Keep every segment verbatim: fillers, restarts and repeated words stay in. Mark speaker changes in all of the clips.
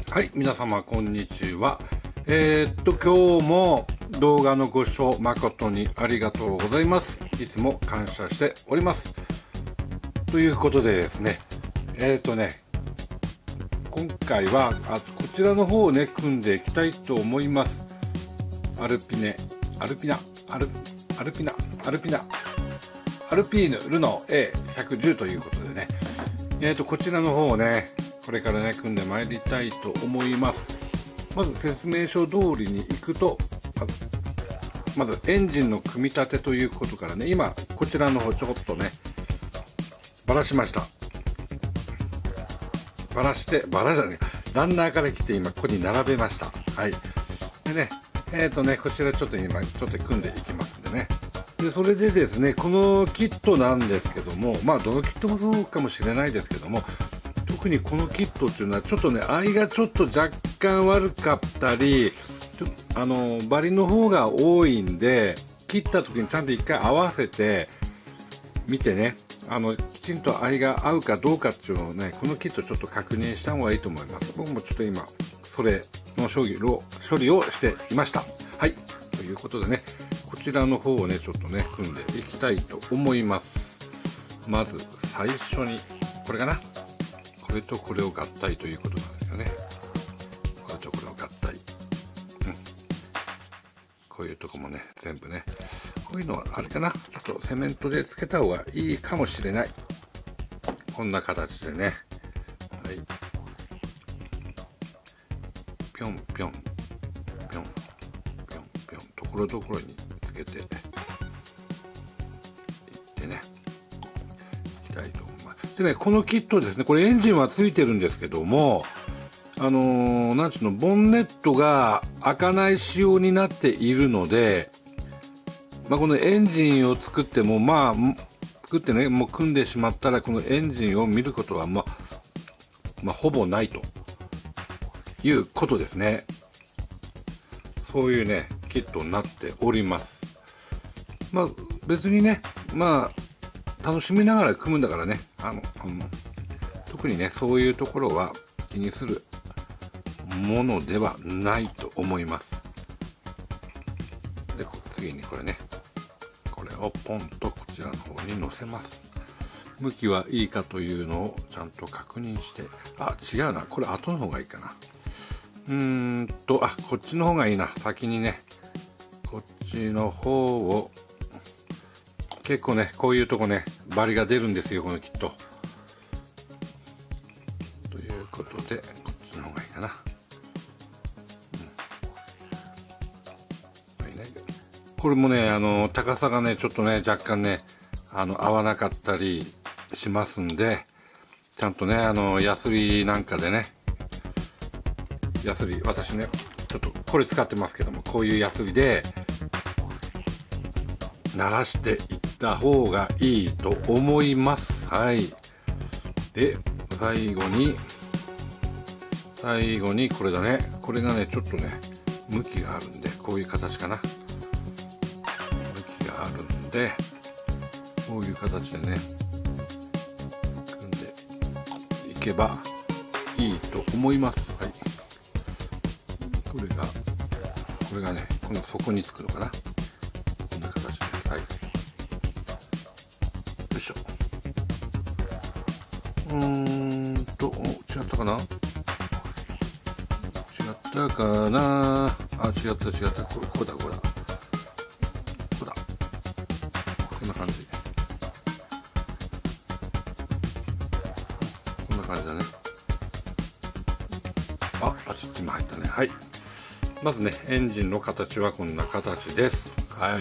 Speaker 1: はい、皆様こんにちは。えー、っと今日も動画のご視聴誠にありがとうございます。いつも感謝しております。ということでですね、えー、っとね今回はあこちらの方をね組んでいきたいと思います。アルピネ、アルピナ、アルアルピナ、アルピナ、アルピーヌルノー エーひゃくじゅう ということでね、えー、っとこちらの方をねこれからね組んでまいりたいと思います。まず説明書通りに行くと、まずエンジンの組み立てということからね、今こちらの方ちょっとねバラしました。バラしてバラじゃねえランナーから来て今ここに並べました。はい。でねえっ、ー、とねこちらちょっと今ちょっと組んでいきますんでね。でそれでですねこのキットなんですけども、まあどのキットもそうかもしれないですけども、特にこのキットっていうのはちょっとね合いがちょっと若干悪かったり、ちょあのバリの方が多いんで、切った時にちゃんと一回合わせて見てね、あのきちんと合いが合うかどうかっていうのをねこのキットちょっと確認した方がいいと思います。僕もちょっと今それの処理を処理をしていました。はい、ということでねこちらの方をねちょっとね組んでいきたいと思います。まず最初にこれかな、これとこれを合体ということなんですよね。これとこれを合体、うん、こういうとこもね全部ねこういうのはあれかな、ちょっとセメントでつけた方がいいかもしれない。こんな形でね、はい、ぴょんぴょんぴょんぴょんぴょんところどころにつけていってねいきたいと思います。でねこのキットですね、これエンジンはついてるんですけども、あのー、なんちゅうのボンネットが開かない仕様になっているので、まあ、このエンジンを作ってもまあ作ってねもう組んでしまったらこのエンジンを見ることはまあ、まあ、ほぼないということですね。そういうねキットになっております。まあ別にねまあ楽しみながら組むんだからね、あの、うん、特にねそういうところは気にするものではないと思います。で次にこれねこれをポンとこちらの方に乗せます。向きはいいかというのをちゃんと確認して、あ違うな、これ後の方がいいかな、うーんとあこっちの方がいいな、先にねこっちの方を結構ねこういうとこねバリが出るんですよこのキット。ということでこっちの方がいいかな、うん、これもねあの高さがねちょっとね若干ねあの合わなかったりしますんで、ちゃんとねあのヤスリなんかでね、ヤスリ私ねちょっとこれ使ってますけども、こういうヤスリで鳴らしていった方がいいと思います。はい。で最後に最後にこれだね、これがねちょっとね向きがあるんでこういう形かな、向きがあるんでこういう形でね組んでいけばいいと思います。はい。これがこれがねこの底につくのかな、こんな形です。はい。よいしょ。うーんと違ったかな、違ったかなあ、違った違った、これここだここだここだ、こんな感じ、こんな感じだね。あ、パチッと今入ったね。はい。まずねエンジンの形はこんな形です。はい。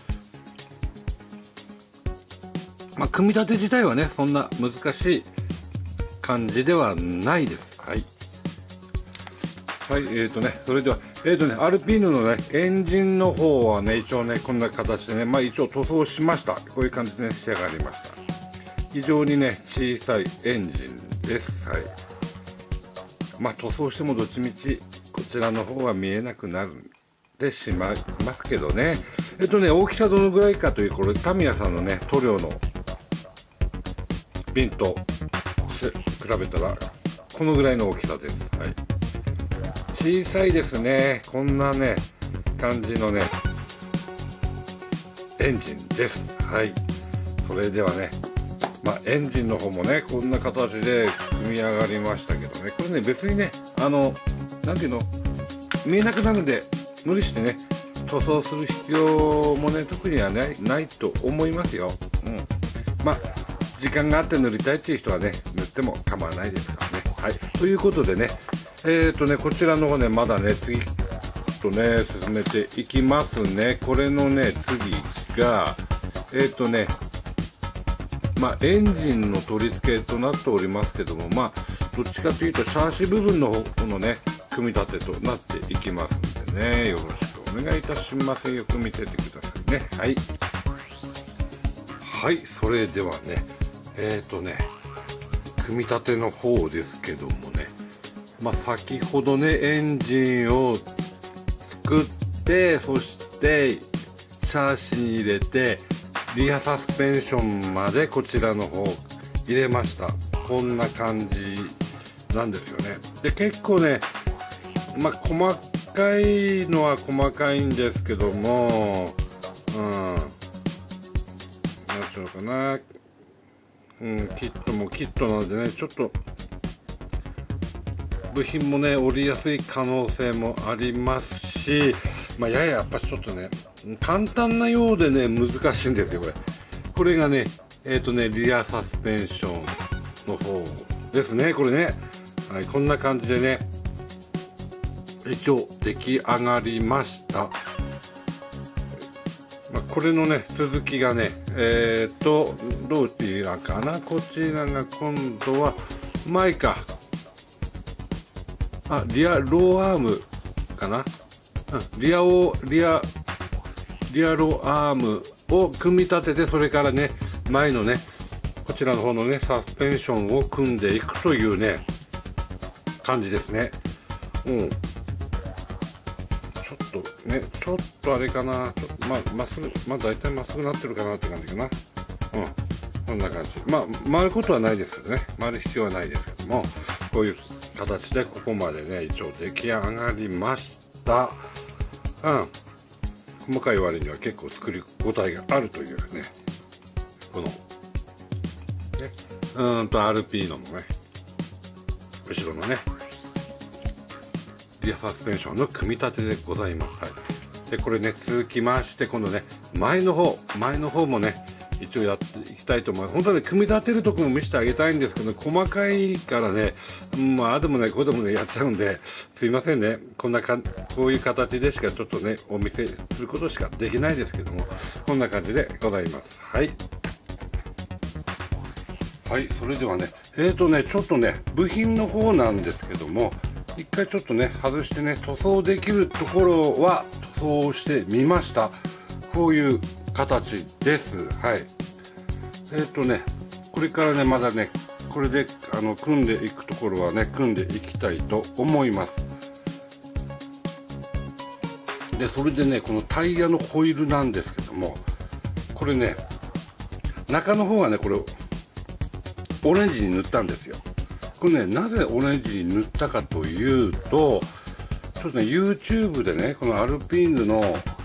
Speaker 1: まあ組み立て自体はねそんな難しい感じではないです。はい。はい、えーとねそれではえーとねアルピーヌのねエンジンの方はね一応ねこんな形でねまあ一応塗装しました。こういう感じでね仕上がりました。非常にね小さいエンジンです。はい。まあ塗装してもどっちみちこちらの方は見えなくなるでしまいますけどね。えっとね大きさどのぐらいかというこれタミヤさんのね塗料の瓶と比べたらこのぐらいの大きさです。はい。 小さいですね。こんなね感じのねエンジンです。はい、それではね、まあ、エンジンの方もねこんな形で組み上がりましたけどね、これね別にねあのなんていうの見えなくなるんで無理してね塗装する必要もね特にはない、ないと思いますよ。うん、まあ時間があって塗りたいっていう人はね塗っても構わないですからね。はい、ということでねえーとねこちらの方ねまだね次とね進めていきますね。これのね次がえーとねまあエンジンの取り付けとなっておりますけども、まあどっちかというとシャーシ部分の方のね組み立てとなっていきますんでね、よろしくお願いいたします。よく見ててくださいね。はいはい、それではねえーとね組み立ての方ですけどもね、まあ、先ほどねエンジンを作って、そしてシャーシに入れてリアサスペンションまでこちらの方入れました。こんな感じなんですよね。で結構ねまあ細かいのは細かいんですけども、うんなんていうのかな、うん、キットもキットなのでねちょっと部品もね折りやすい可能性もありますし、まあ、やややっぱちょっとね簡単なようでね難しいんですよこれ。これがねえっ、ー、とねリアサスペンションの方ですね。これね、はい、こんな感じでね一応出来上がりました。まあ、これのね続きがねえっ、ー、とどちらかな、こちらが今度は前かあリアローアームかな、うん、リアをリアリアローアームを組み立てて、それからね前のねこちらの方のねサスペンションを組んでいくというね感じですね。うんちょっとねちょっとあれかな、まあまっすぐまあ大体まっすぐなってるかなって感じかな。うんこんな感じ。まあ回ることはないですけどね、回る必要はないですけども、こういう形でここまでね一応出来上がりました。うん細かい割には結構作り応えがあるというね、このねうーんと アールピー のね後ろのねリアサスペンションの組み立てでございます。はい、でこれね続きまして今度ね前の方前の方もね一応やっていきたいと思います。本当はね組み立てるところも見せてあげたいんですけど、ね、細かいからね、まああでもねこうでもねやっちゃうんですいませんね。こんなかこういう形でしかちょっとねお見せすることしかできないですけども、こんな感じでございます。はいはいそれではねえーとねちょっとね部品の方なんですけども、一回ちょっとね外してね塗装できるところは塗装してみました。こういう形です。はいえーとねこれからねまだねこれであの組んでいくところはね組んでいきたいと思います。でそれでねこのタイヤのホイールなんですけども、これね中の方はねこれオレンジに塗ったんですよ。これねなぜオレンジに塗ったかというと、ちょっとね YouTube でねこのアルピーヌの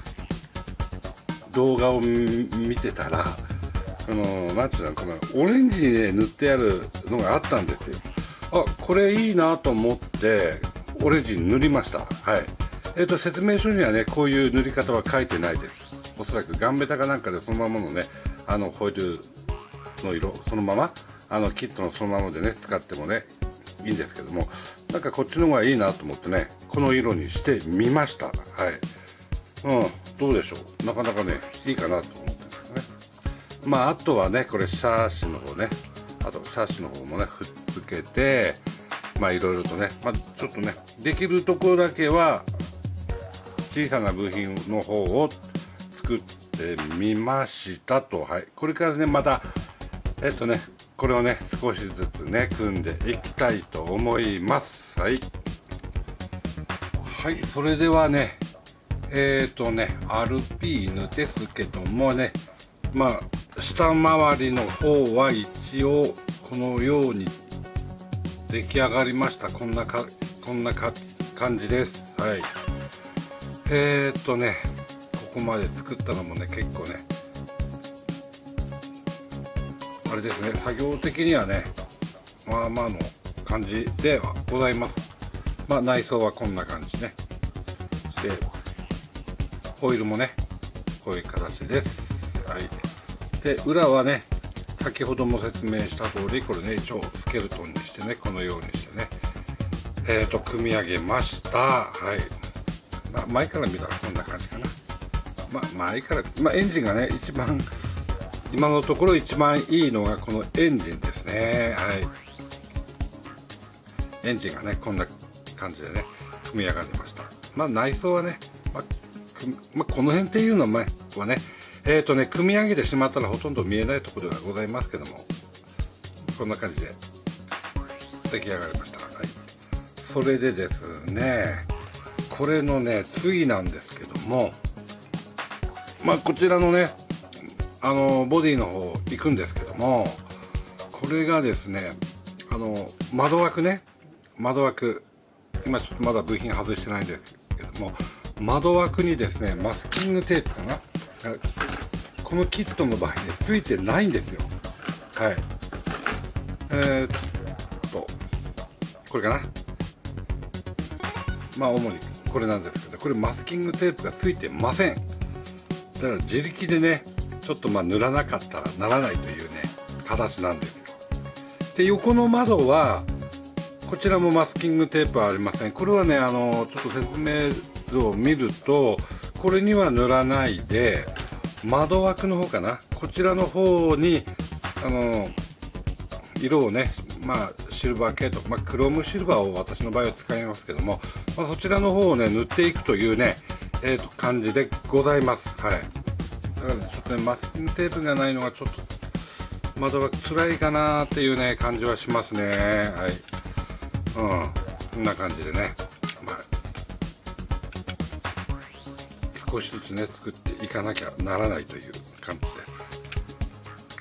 Speaker 1: 動画を見てたら、このなんていうのこのオレンジにね塗ってあるのがあったんですよ。あこれいいなと思ってオレンジに塗りました。はいえーと説明書にはねこういう塗り方は書いてないです。おそらくガンベタかなんかでそのままのねあのホイールの色そのままあのキットのそのままでね使ってもねいいんですけども、なんかこっちの方がいいなと思ってねこの色にしてみました。はいうんどうでしょう、なかなかねいいかなと思ってますね。まああとはねこれシャーシの方ね、あとシャーシの方もねくっつけて、まあいろいろとね、まあ、ちょっとねできるところだけは小さな部品の方を作ってみましたと。はい、これからねまたえっとねこれをね少しずつね組んでいきたいと思います。はいはいそれではねえっとねアルピーヌですけどもね、まあ下回りの方は一応このように出来上がりました。こんなかこんなか感じです。はい。えー、っとねここまで作ったのもね結構ねあれですね、作業的にはねまあまあの感じではございます。まあ内装はこんな感じね。でホイールもねこういう形です。はい。で裏はね先ほども説明した通りこれね一応スケルトンにしてねこのようにしてねえーと組み上げました。はい。まあ、前から見たらこんな感じかな。まあ前から、まあ、エンジンがね一番今のところ一番いいのがこのエンジンですね。はい。エンジンがねこんな感じでね組み上がりました。まあ内装はね、まあまあ、この辺っていうのはねえーとね組み上げてしまったらほとんど見えないところではございますけどもこんな感じで出来上がりました。はい。それでですねこれのね次なんですけどもまあこちらのねあのボディの方行くんですけどもこれがですねあの窓枠ね窓枠今ちょっとまだ部品外してないんですけども窓枠にですねマスキングテープかなこのキットの場合ねついてないんですよ。はい。えー、っとこれかなまあ主にこれなんですけどこれマスキングテープがついてません。だから自力でねちょっとまあ塗らなかったらならないというね形なんですよ。で横の窓はこちらもマスキングテープはありません。これはねあのちょっと説明図を見るとこれには塗らないで窓枠の方かなこちらの方にあの色をねまあシルバー系と、まあ、クロームシルバーを私の場合は使いますけども、まあ、そちらの方をね塗っていくというね、えー、と感じでございます。はい。だからちょっとねマスキングテープがないのがちょっと窓枠辛いかなっていうね感じはしますね。はい。うんこんな感じでね、まあ、少しずつね作っていかなきゃならないという感じです。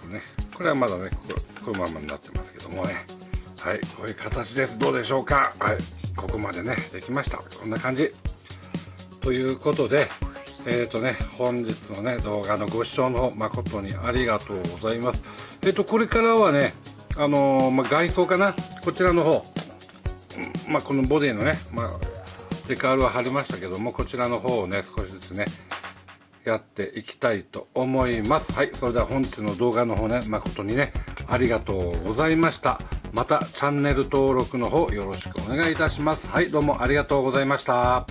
Speaker 1: ね、これはまだねここ、このままになってますけどもね。はい、こういう形です。どうでしょうか。はい、ここまでねできました。こんな感じということでえーとね本日のね動画のご視聴の方誠にありがとうございます。えっ、ー、とこれからはねあのー、まあ、外装かなこちらの方、まあ、このボディのね、まあ、デカールは貼りましたけどもこちらの方をね少しずつねやっていきたいと思います。はい、それでは本日の動画の方ね誠にねありがとうございました。またチャンネル登録の方よろしくお願いいたします。はい、どうもありがとうございました。はい、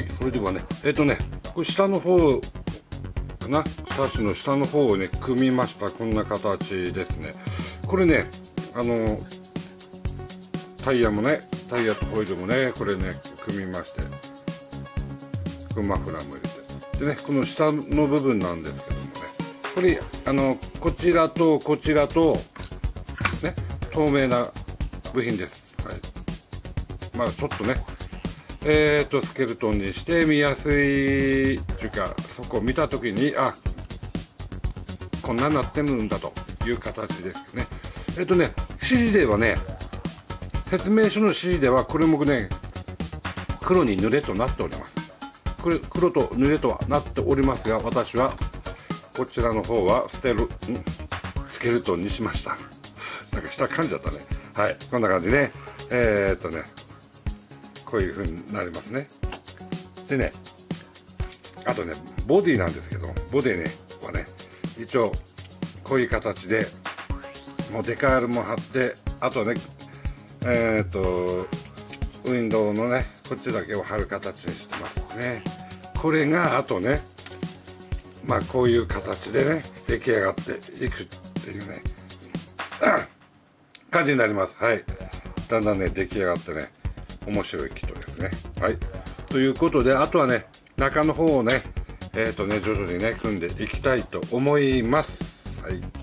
Speaker 1: それではねえっ、ー、とねこれ下の方かなサッシの下の方をね組みました。こんな形ですね。これねあのタイヤもねタイヤとホイールもねこれね組みましてこれマフラーも入れてでねこの下の部分なんですけどもねこれあのこちらとこちらとね透明な部品です。はい。まあちょっとねえーとスケルトンにして見やすいっていうかそこを見た時にあこんなになってるんだという形ですね。えっとね指示ではね説明書の指示ではこれもね黒に塗れとなっております。これ黒と塗れとはなっておりますが私はこちらの方はステルんスケルトンにしました。なんか下噛んじゃったね。はい、こんな感じね。えー、っとねこういう風になりますね。でねあとねボディなんですけどボディねはね一応こういう形でもうデカールも貼ってあとねえー、っとウィンドウのねこっちだけを貼る形にしてますね。これがあとねまあこういう形でね出来上がっていくっていうね感じになります。はい。だんだんね出来上がってね面白いキットですね。はい。ということであとはね中の方をねえっ、ー、とね徐々にね組んでいきたいと思います。はい。